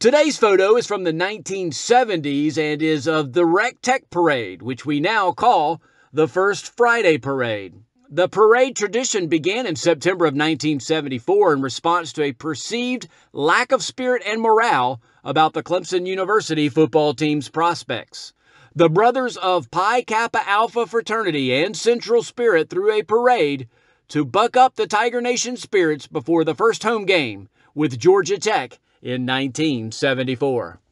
Today's photo is from the 1970s and is of the Rec Tech Parade, which we now call the First Friday Parade. The parade tradition began in September of 1974 in response to a perceived lack of spirit and morale about the Clemson University football team's prospects. The brothers of Pi Kappa Alpha fraternity and Central Spirit threw a parade to buck up the Tiger Nation spirits before the first home game with Georgia Tech in 1974.